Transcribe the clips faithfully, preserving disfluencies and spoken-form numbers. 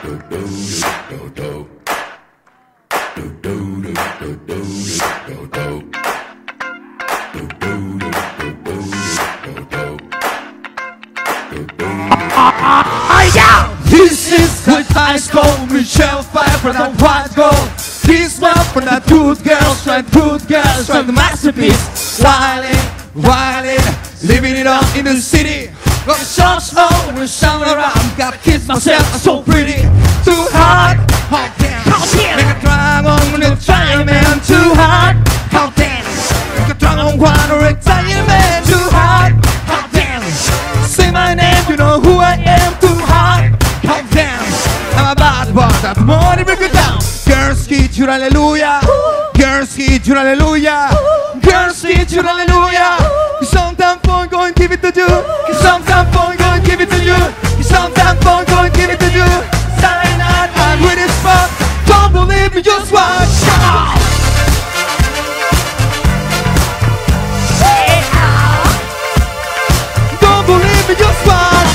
This is the high school, Michelle Pfeiffer, that white gold. This one for the good girls, right good girls, from the masterpiece. Wildin', wildin', living it up in the city. Got the shots over, shine around, gotta kiss myself, I'm so pretty. Too hot, hot damn. Make a dragon when it's trying, man, too hot, hot damn. Make a dragon wanna retire, man, too hot, hot damn. Say my name, you know who I am, too hot, hot damn. I'm a bad boy, that morning break it down. Girls hit you, hallelujah. Girls hit you, hallelujah. Girls hit you, hallelujah. Sometimes fun, go and give it to you. Sometimes fun, go and give it to you. Sometimes fun, go and give it to you. Saturday night, I'm with this fun. Don't believe me, just watch. Don't believe me, just watch.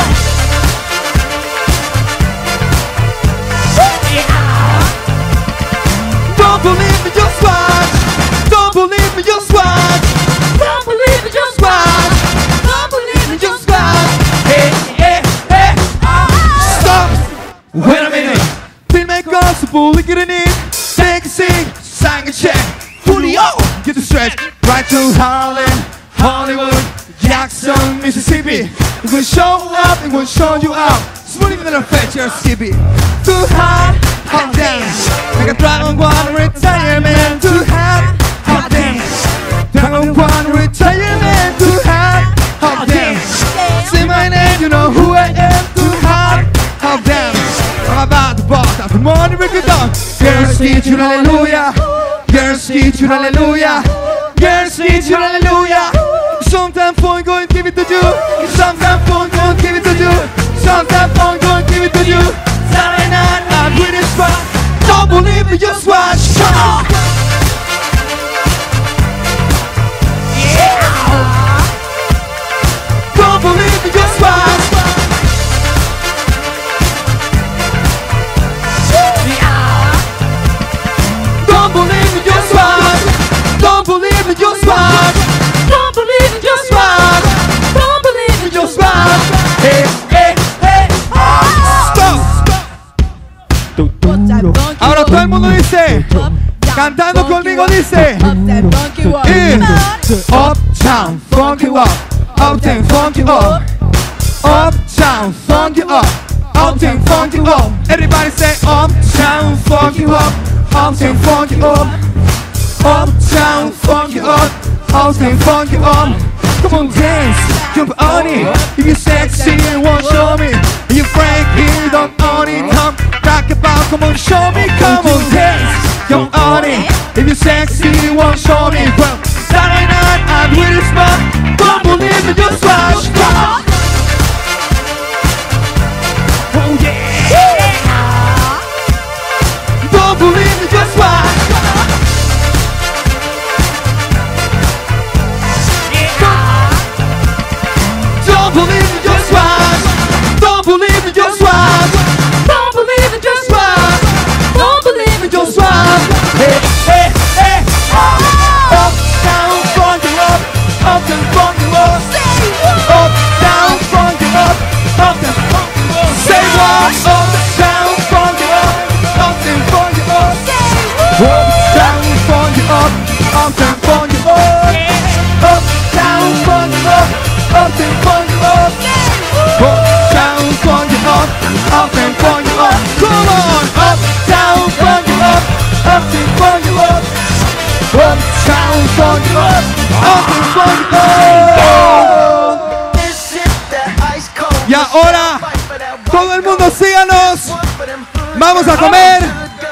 Don't believe me, just watch. Don't believe me, just watch. Don't believe me, just watch. Don't believe me, just watch. Hey, hey, hey. Stop. Wait a minute. Feel my gospel, look at it in. Take a seat, sign a check. Julio, get the stretch. Right to Harlem, Hollywood, Jackson, Mississippi. It will show up, it will show you out. Smoothing than a fetch, you're skippy. Too hot, hot damn. Make a dragon wanna retire, man. Too hot, hot damn. Dragon wanna retire, man. Too hot, hot damn. Say my name, you know who I am. Too hot, hot damn. I'm about to box out the morning break it down. Girls need you, hallelujah. Girls need you, hallelujah. Girls need you, hallelujah. Sometimes fun, go and give it to you. Sometimes fun, go and give it to you. Sometimes fun, go and give it to you. Saturday night, I'm with this spot. Don't believe me, just watch. Come on. Yeah. Don't believe me, just watch. Yeah. Don't believe me, just watch. Don't believe me, just watch. Don't believe me, just watch. Don't believe me, just watch. Hey, hey, hey. Stop. Ahora todo el mundo dice, cantando conmigo dice, Uptown, funky up, Uptown, funky up, Uptown, funky up, Uptown, funky up. Everybody say Uptown, funky up, Uptown, funky up, Uptown, funky up, Uptown, funky up. Come on, dance, jump on it. If you're sexy and want to show me, if you're Frankie, don't own it. Come rock about, come on, show me. Come on, dance, jump on it. If you're sexy and want to show me, well, Saturday night, I'm with this spot. Don't believe me, just watch. Come on. Oh yeah. Don't believe me, just watch. Don't believe me, just watch. Don't believe me, just watch. Don't believe me, just watch. Don't believe me, just watch. Hey, hey, hey. Up, down, front you up. Up and front you up. Up, down, front you up. Up and front you up. Say what? Up, down, front you up. Up and front you up. Up, down, front you up. Up and front you up. Up, down, front you up. Up and front you up. Up, down, front you up. Up and front you up. Come on. Up, down, front you up. Up and front you up. Up, down, front you up. Up and front you up. Y ahora, todo el mundo síganos. Vamos a comer.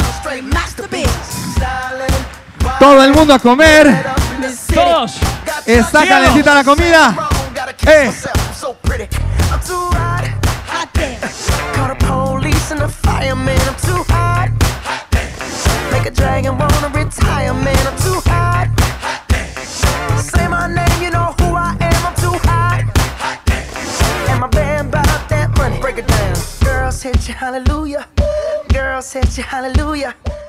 Todo el mundo a comer. Todos. Está calentita la comida. Eh. hit you hallelujah. Girls hit you hallelujah.